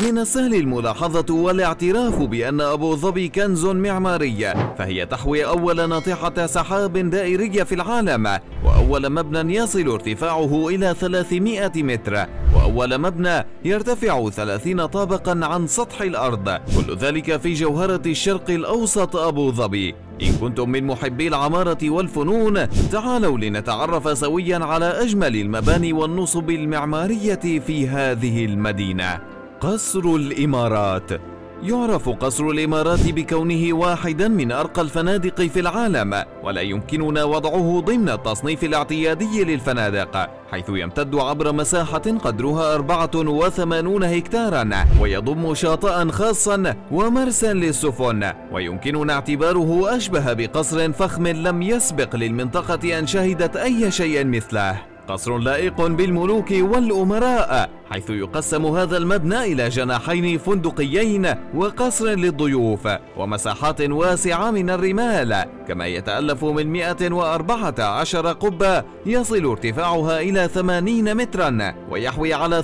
من السهل الملاحظة والاعتراف بأن أبو ظبي كنز معماري، فهي تحوي أول ناطحة سحاب دائرية في العالم، وأول مبنى يصل ارتفاعه إلى 300 متر، وأول مبنى يرتفع 30 طابقا عن سطح الأرض، كل ذلك في جوهرة الشرق الأوسط أبو ظبي. إن كنتم من محبي العمارة والفنون، تعالوا لنتعرف سويا على أجمل المباني والنصب المعمارية في هذه المدينة. قصر الإمارات. يعرف قصر الإمارات بكونه واحدا من أرقى الفنادق في العالم، ولا يمكننا وضعه ضمن التصنيف الاعتيادي للفنادق، حيث يمتد عبر مساحة قدرها 84 هكتارا، ويضم شاطئا خاصا ومرسى للسفن، ويمكننا اعتباره أشبه بقصر فخم لم يسبق للمنطقة أن شهدت أي شيء مثله. قصر لائق بالملوك والأمراء، حيث يقسم هذا المبنى إلى جناحين فندقيين وقصر للضيوف، ومساحات واسعة من الرمال، كما يتألف من 114 قبة يصل ارتفاعها إلى 80 مترا، ويحوي على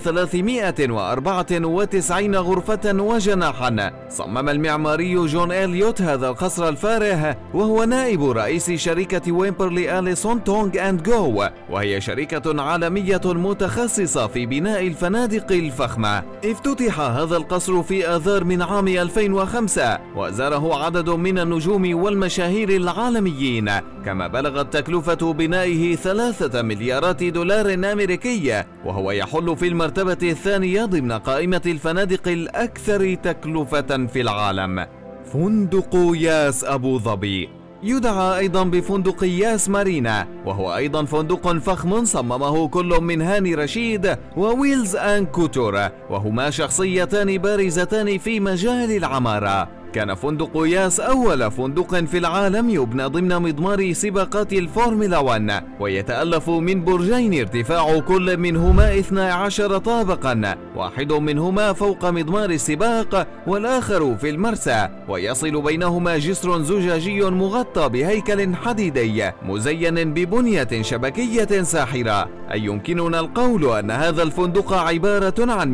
394 غرفة وجناحا. صمم المعماري جون إليوت هذا القصر الفارغ، وهو نائب رئيس شركة ويمبرلي أليسون تونغ أند جو، وهي شركة عالمية متخصصة في بناء الفنادق الفخمة. افتتح هذا القصر في آذار من عام 2005، وزاره عدد من النجوم والمشاهير العالميين، كما بلغت تكلفة بنائه 3 مليارات دولار أمريكي، وهو يحل في المرتبة الثانية ضمن قائمة الفنادق الأكثر تكلفة في العالم. فندق ياس أبو ظبي. يدعى أيضا بفندق ياس مارينا، وهو أيضا فندق فخم صممه كل من هاني رشيد وويلز آن كوتور، وهما شخصيتان بارزتان في مجال العمارة. كان فندق ياس أول فندق في العالم يبنى ضمن مضمار سباقات الفورمولا 1، ويتألف من برجين ارتفاع كل منهما 12 طابقا، واحد منهما فوق مضمار السباق والآخر في المرسى، ويصل بينهما جسر زجاجي مغطى بهيكل حديدي مزين ببنية شبكية ساحرة. أي يمكننا القول أن هذا الفندق عبارة عن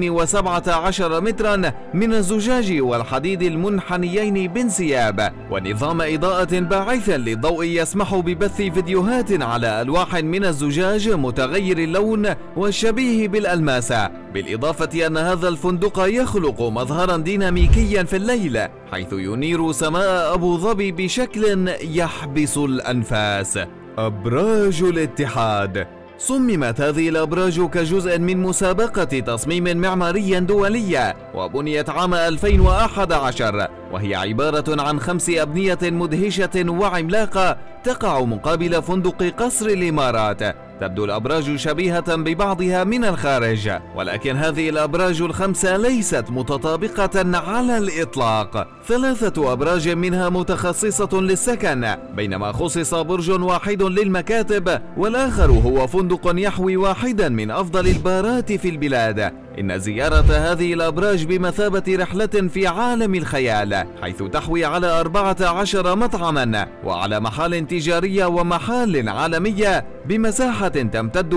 217 مترا من الزجاج والحديد المنحنيين بانسياب، ونظام إضاءة باعث للضوء يسمح ببث فيديوهات على ألواح من الزجاج متغير اللون والشبيه بالألماس، بالإضافة أن هذا الفندق يخلق مظهرا ديناميكيا في الليل، حيث ينير سماء أبو ظبي بشكل يحبس الأنفاس. أبراج الاتحاد. صممت هذه الأبراج كجزء من مسابقة تصميم معماري دولية، وبنيت عام 2011، وهي عبارة عن 5 أبنية مدهشة وعملاقة تقع مقابل فندق قصر الإمارات. تبدو الأبراج شبيهة ببعضها من الخارج، ولكن هذه الأبراج ال5 ليست متطابقة على الإطلاق. 3 أبراج منها متخصصة للسكن، بينما خصص برج واحد للمكاتب، والآخر هو فندق يحوي واحدا من أفضل البارات في البلاد. إن زيارة هذه الأبراج بمثابة رحلة في عالم الخيال، حيث تحوي على 14 مطعما، وعلى محال تجارية ومحال عالمية بمساحة تمتد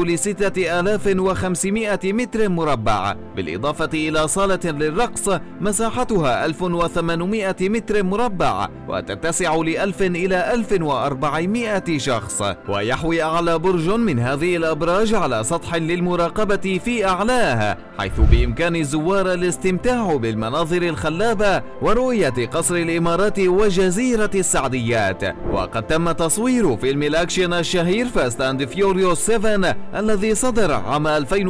ل6500 متر مربع، بالإضافة إلى صالة للرقص مساحتها 1800 متر مربع، وتتسع ل1000 إلى 1400 شخص. ويحوي أعلى برج من هذه الأبراج على سطح للمراقبة في أعلاها، حيث بإمكان الزوار الاستمتاع بالمناظر الخلابة ورؤية قصر الإمارات وجزيرة السعديات. وقد تم تصوير فيلم الأكشن الشهير فاست أند فيوريوس 7 الذي صدر عام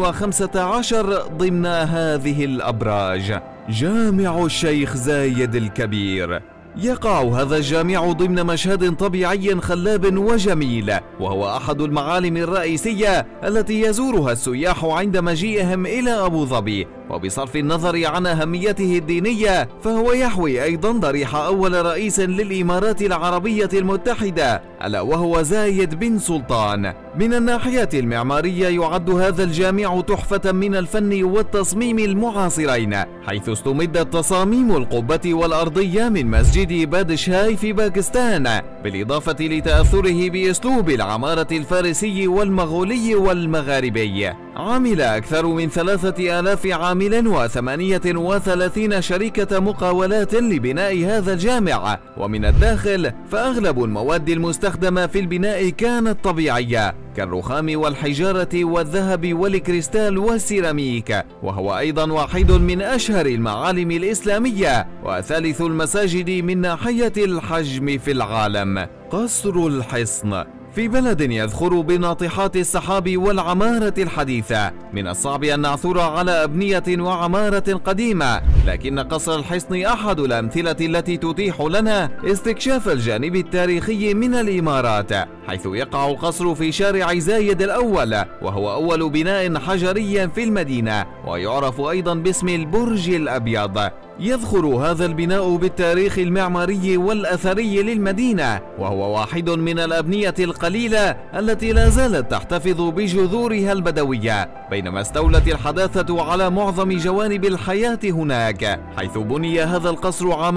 2015 ضمن هذه الأبراج. جامع الشيخ زايد الكبير. يقع هذا الجامع ضمن مشهد طبيعي خلاب وجميل، وهو أحد المعالم الرئيسية التي يزورها السياح عند مجيئهم إلى أبو ظبي. وبصرف النظر عن أهميته الدينية، فهو يحوي أيضا ضريح أول رئيس للإمارات العربية المتحدة، ألا وهو زايد بن سلطان. من الناحية المعمارية يعد هذا الجامع تحفة من الفن والتصميم المعاصرين، حيث استمدت تصاميم القبة والأرضية من مسجد بادشاي في باكستان، بالإضافة لتأثره بأسلوب العمارة الفارسي والمغولي والمغاربي. عمل أكثر من 3000 عامل و38 شركة مقاولات لبناء هذا الجامع، ومن الداخل فأغلب المواد المستخدمة في البناء كانت طبيعية كالرخام والحجارة والذهب والكريستال والسيراميك، وهو أيضا واحد من أشهر المعالم الإسلامية وثالث المساجد من ناحية الحجم في العالم. قصر الحصن في بلد يذخر بناطحات السحاب والعمارة الحديثة، من الصعب أن نعثر على أبنية وعمارة قديمة، لكن قصر الحصن أحد الأمثلة التي تتيح لنا استكشاف الجانب التاريخي من الإمارات، حيث يقع القصر في شارع زايد الأول، وهو أول بناء حجري في المدينة، ويعرف أيضا باسم البرج الأبيض. يذخر هذا البناء بالتاريخ المعماري والأثري للمدينة، وهو واحد من الأبنية القليلة التي لا زالت تحتفظ بجذورها البدوية، بينما استولت الحداثة على معظم جوانب الحياة هناك، حيث بني هذا القصر عام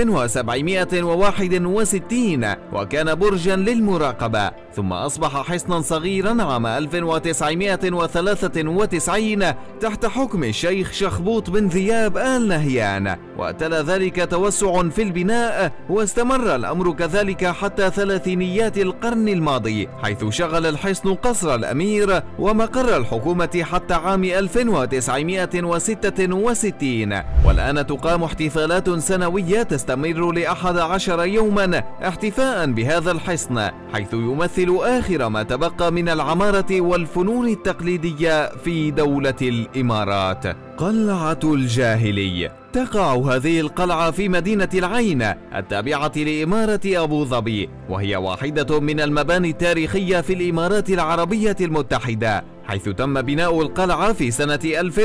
1761 وكان برجا للمراقبة، ثم أصبح حصنا صغيرا عام 1993 تحت حكم الشيخ شخبوط بن ذياب آل نهيان، وتلا ذلك توسع في البناء، واستمر الأمر كذلك حتى ثلاثينيات القرن الماضي، حيث شغل الحصن قصر الأمير ومقر الحكومة حتى عام 1966، والآن تقام احتفالات سنوية تستمر ل11 يوما احتفاء بهذا الحصن، حيث يمثل آخر ما تبقى من العمارة والفنون التقليدية في دولة الإمارات. قلعة الجاهلي تقع هذه القلعة في مدينة العين التابعة لإمارة أبو ظبي، وهي واحدة من المباني التاريخية في الإمارات العربية المتحدة، حيث تم بناء القلعة في سنة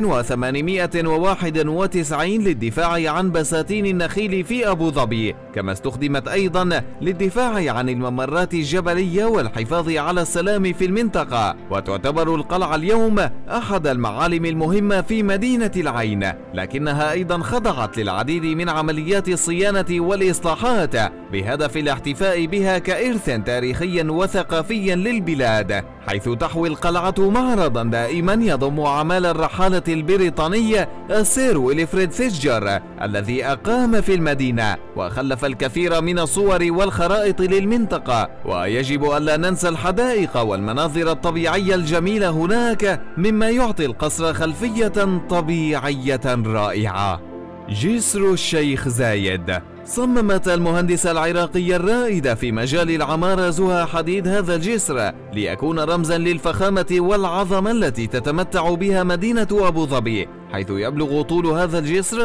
1891 للدفاع عن بساتين النخيل في أبو ظبي، كما استخدمت أيضا للدفاع عن الممرات الجبلية والحفاظ على السلام في المنطقة، وتعتبر القلعة اليوم أحد المعالم المهمة في مدينة العين، لكنها أيضا خضعت للعديد من عمليات الصيانة والإصلاحات بهدف الاحتفاء بها كإرث تاريخي وثقافي للبلاد، حيث تحوي القلعة معرضا دائما يضم أعمال الرحالة البريطاني السير ويلفريد فيتجر الذي أقام في المدينة، وخلف الكثير من الصور والخرائط للمنطقة، ويجب ألا ننسى الحدائق والمناظر الطبيعية الجميلة هناك، مما يعطي القصر خلفية طبيعية رائعة. جسر الشيخ زايد صممت المهندسة العراقية الرائدة في مجال العمارة زها حديد هذا الجسر ليكون رمزا للفخامة والعظمة التي تتمتع بها مدينة أبو ظبي، حيث يبلغ طول هذا الجسر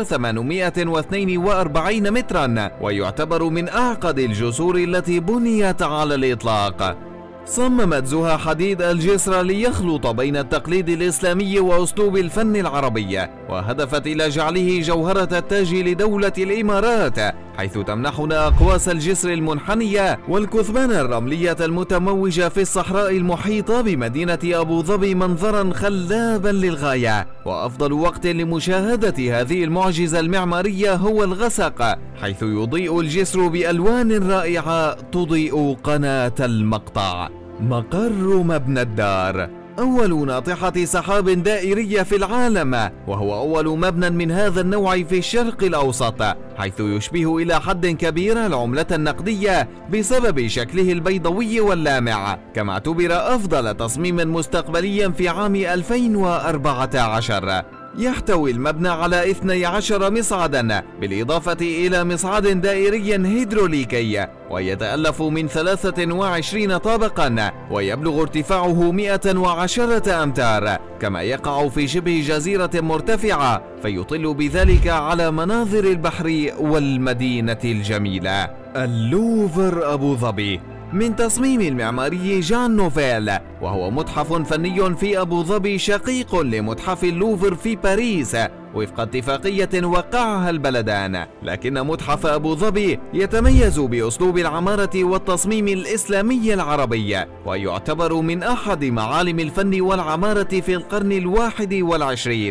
842 مترا، ويعتبر من أعقد الجسور التي بنيت على الإطلاق. صممت زها حديد الجسر ليخلط بين التقليد الإسلامي وأسلوب الفن العربي، وهدفت إلى جعله جوهرة التاج لدولة الإمارات، حيث تمنحنا أقواس الجسر المنحنية والكثبان الرملية المتموجة في الصحراء المحيطة بمدينة أبو ظبي منظرا خلابا للغاية. وأفضل وقت لمشاهدة هذه المعجزة المعمارية هو الغسق، حيث يضيء الجسر بألوان رائعة تضيء قناة المقطع. مقر مبنى الدار أول ناطحة سحاب دائرية في العالم، وهو أول مبنى من هذا النوع في الشرق الأوسط، حيث يشبه إلى حد كبير العملة النقدية بسبب شكله البيضوي واللامع، كما اعتبر أفضل تصميم مستقبلي في عام 2014. يحتوي المبنى على 12 مصعدا بالإضافة إلى مصعد دائري هيدروليكي، ويتألف من 23 طابقا، ويبلغ ارتفاعه 110 أمتار، كما يقع في شبه جزيرة مرتفعة، فيطل بذلك على مناظر البحر والمدينة الجميلة. اللوفر أبو ظبي من تصميم المعماري جان نوفيل، وهو متحف فني في أبو ظبي شقيق لمتحف اللوفر في باريس وفق اتفاقية وقعها البلدان، لكن متحف أبو ظبي يتميز بأسلوب العمارة والتصميم الإسلامي العربي، ويعتبر من أحد معالم الفن والعمارة في القرن 21.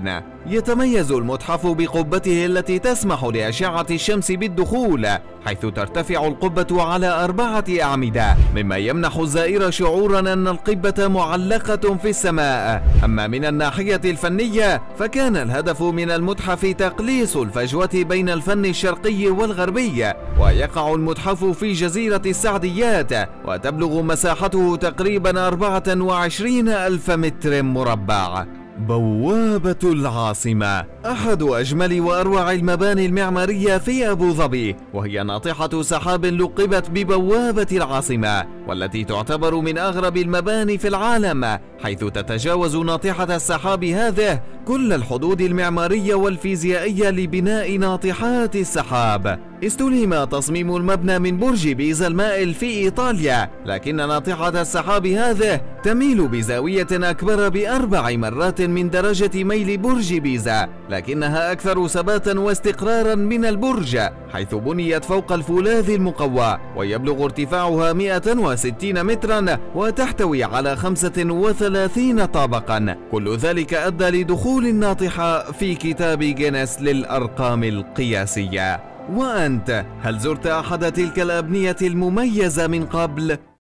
يتميز المتحف بقبته التي تسمح لأشعة الشمس بالدخول، حيث ترتفع القبة على 4 أعمدة، مما يمنح الزائر شعورا أن القبة معلقة في السماء. أما من الناحية الفنية فكان الهدف من المتحف تقليص الفجوة بين الفن الشرقي والغربي، ويقع المتحف في جزيرة السعديات، وتبلغ مساحته تقريبا 24,000 متر مربع. بوابة العاصمة أحد أجمل وأروع المباني المعمارية في أبو ظبي، وهي ناطحة سحاب لقبت ببوابة العاصمة، والتي تعتبر من أغرب المباني في العالم، حيث تتجاوز ناطحة السحاب هذه كل الحدود المعمارية والفيزيائية لبناء ناطحات السحاب. استلهم تصميم المبنى من برج بيزا المائل في إيطاليا، لكن ناطحة السحاب هذه تميل بزاوية أكبر ب4 مرات من درجة ميل برج بيزا، لكنها أكثر ثباتا واستقرارا من البرج، حيث بنيت فوق الفولاذ المقوى، ويبلغ ارتفاعها 160 مترا، وتحتوي على 35 طابقا. كل ذلك أدى لدخول الناطحة في كتاب جينيس للأرقام القياسية. وأنت هل زرت أحد تلك الأبنية المميزة من قبل؟